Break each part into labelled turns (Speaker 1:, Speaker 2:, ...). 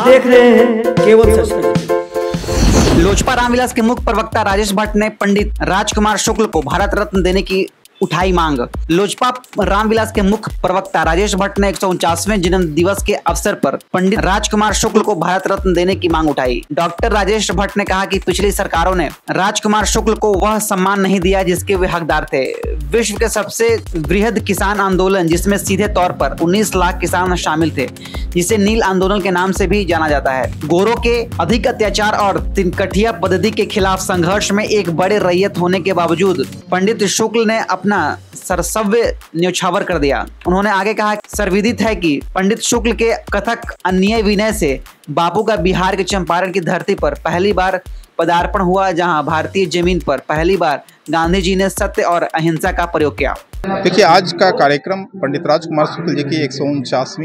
Speaker 1: आप देख रहे हैं केवल सच।
Speaker 2: लोजपा रामविलास के मुख्य प्रवक्ता राजेश भट्ट ने पंडित राजकुमार शुक्ल को भारत रत्न देने की उठाई मांग। लोजपा रामविलास के मुख्य प्रवक्ता राजेश भट्ट ने 149वें जन्म दिवस के अवसर पर पंडित राजकुमार शुक्ल को भारत रत्न देने की मांग उठाई। डॉक्टर राजेश भट्ट ने कहा कि पिछली सरकारों ने राजकुमार शुक्ल को वह सम्मान नहीं दिया जिसके वे हकदार थे। विश्व के सबसे वृहद किसान आंदोलन, जिसमें सीधे तौर पर 19 लाख किसान शामिल थे, जिसे नील आंदोलन के नाम से भी जाना जाता है, गोरों के अधिक अत्याचार और तिनकठिया पद्धति के खिलाफ संघर्ष में एक बड़े रैयत होने के बावजूद पंडित शुक्ल ने अपना सर्वस्व न्यौछावर कर दिया। उन्होंने आगे कहा, सर्वविदित है कि पंडित शुक्ल के कथक अन्याय विनय से बापू का बिहार के चंपारण की धरती पर पहली बार पदार्पण हुआ, जहां भारतीय जमीन पर पहली बार गांधी जी ने सत्य और अहिंसा का प्रयोग किया।
Speaker 3: देखिए, आज का कार्यक्रम पंडित राजकुमार शुक्ल जी की 149वीं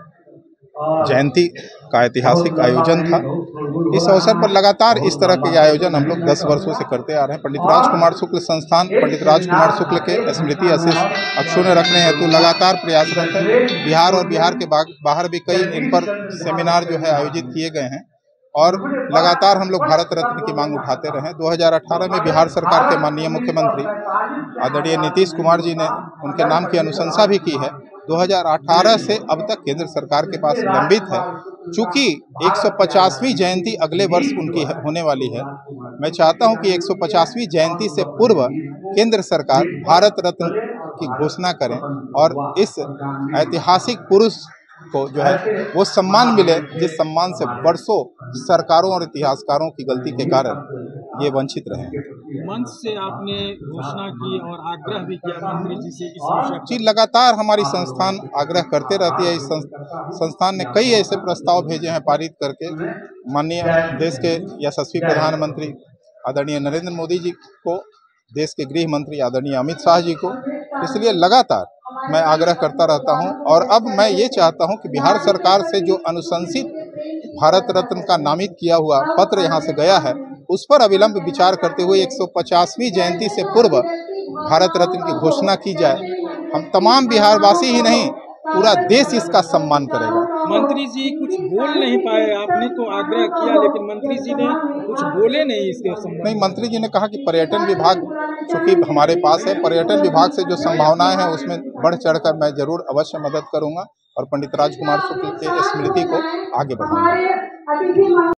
Speaker 3: जयंती का ऐतिहासिक आयोजन था। इस अवसर पर लगातार इस तरह के आयोजन हम लोग 10 वर्षों से करते आ रहे हैं। पंडित राजकुमार शुक्ल संस्थान पंडित राजकुमार शुक्ल के स्मृति अक्षुण्य रखने हेतु लगातार प्रयासरत है। बिहार और बिहार के बाहर भी कई इन पर सेमिनार जो है आयोजित किए गए हैं और लगातार हम लोग भारत रत्न की मांग उठाते रहे। 2018 में बिहार सरकार के माननीय मुख्यमंत्री आदरणीय नीतीश कुमार जी ने उनके नाम की अनुशंसा भी की है। 2018 से अब तक केंद्र सरकार के पास लंबित है। चूंकि 150वीं जयंती अगले वर्ष उनकी होने वाली है, मैं चाहता हूं कि 150वीं जयंती से पूर्व केंद्र सरकार भारत रत्न की घोषणा करें और इस ऐतिहासिक पुरुष को जो है वो सम्मान मिले, जिस सम्मान से वर्षों सरकारों और इतिहासकारों की गलती के कारण ये वंचित रहे।
Speaker 4: मंच से आपने घोषणा की और आग्रह भी किया मंत्री जी से इस विषय
Speaker 3: जी, लगातार हमारी संस्थान आग्रह करते रहती है। इस संस्थान ने कई ऐसे प्रस्ताव भेजे हैं पारित करके माननीय देश के यशस्वी प्रधानमंत्री आदरणीय नरेंद्र मोदी जी को, देश के गृह मंत्री आदरणीय अमित शाह जी को। इसलिए लगातार मैं आग्रह करता रहता हूं और अब मैं ये चाहता हूं कि बिहार सरकार से जो अनुशंसित भारत रत्न का नामित किया हुआ पत्र यहां से गया है, उस पर अविलंब विचार करते हुए 150वीं जयंती से पूर्व भारत रत्न की घोषणा की जाए। हम तमाम बिहारवासी ही नहीं, पूरा देश इसका सम्मान करेगा।
Speaker 4: मंत्री जी कुछ बोल नहीं पाए, आपने तो आग्रह किया लेकिन मंत्री जी ने कुछ बोले नहीं इसके संबंध।
Speaker 3: नहीं, मंत्री जी ने कहा कि पर्यटन विभाग चूंकि हमारे पास है, पर्यटन विभाग से जो संभावनाएं हैं उसमें बढ़ चढ़कर मैं जरूर अवश्य मदद करूंगा और पंडित राजकुमार शुक्ल के स्मृति को आगे बढ़ाऊंगा।